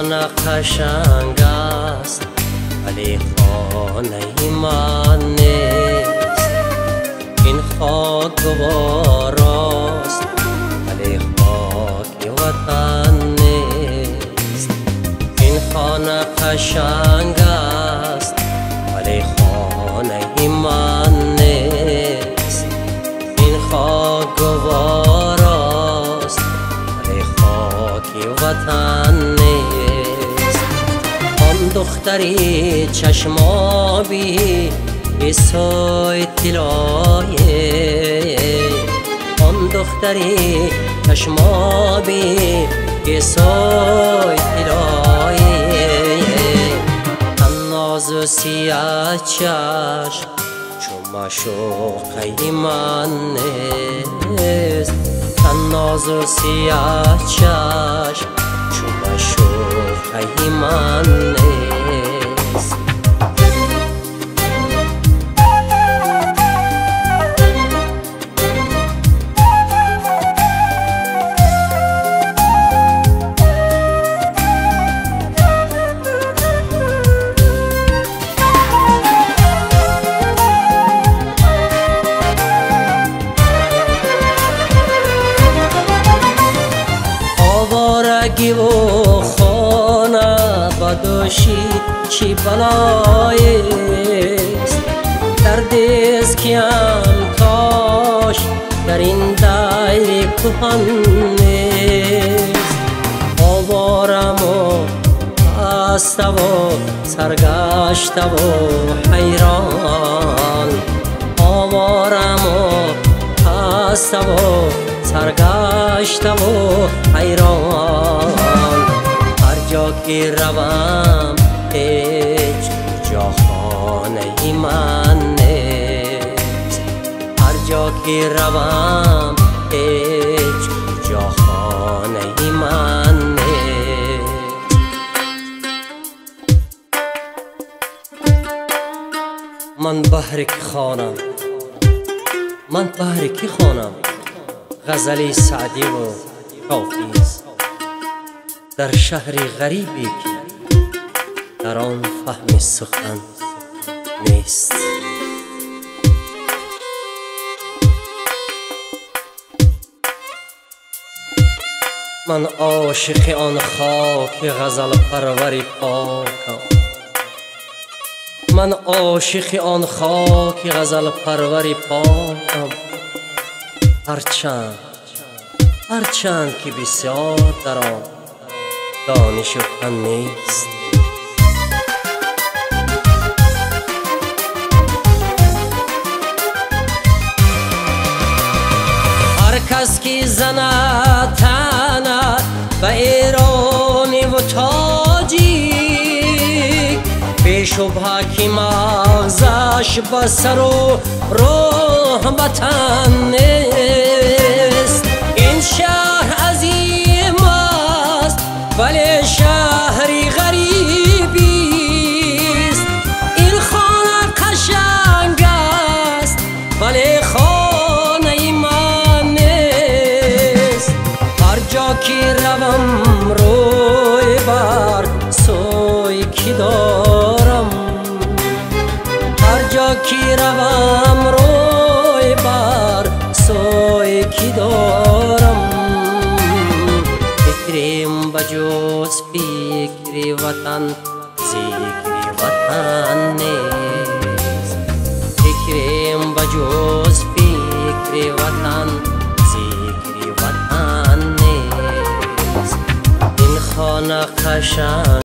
خانه قشنگ است ولی خانه من نیست. این خاک گواراست ولی خاک وطن نیست. این خانه قشنگ است ولی خانه من نیست. این خاک گواراست ولی خاک وطن نیست. آن دختری چشمابی ایسای طلایه، آن دختری چشمابی ایسای طلایه. تن ناز و سیاه چشم چون معشوقه من نیست. تن ناز و سیاه چشم چون معشوقه من نیست. آوارگی و خانه بدوشی چی بلایست. دردیست کیم کاش در این دیر کهن نیست. آوارم و خسته و سرگشته و حیران. آوارم و خسته و سرگشته و حیران. هر جا که روم هیچ جا خانه من نیست. هر جا که روم هیچ جا خانه من نیست. من بهر کی خوانم، من بهر کی خوانم غزلی سعدی و حافظ در شهری غریبی که در آن فهم سخن نیست. من عاشق آن خاک غزل پروری پاکم. من عاشق آن خاک غزل پروری پاکم. هرچند که بسیار در آن دانش و فن نیست. هر کس که زند تند به ایرانی و تاجیک بی شبهه که مغزش به سر و راه وطن نیست. این شهر عظیم است ولی شهری غریبی است. این خانه قشنگ است ولی خانه من نیست. هر جا که روم روی بر سوی کی دارم. هر جا که روم روی بر سوی کی دارم. فکریم بجز فکر وطن ذکر وطن نیست. فکریم بجز فکر وطن ذکر وطن نیست. این خانه قشنگ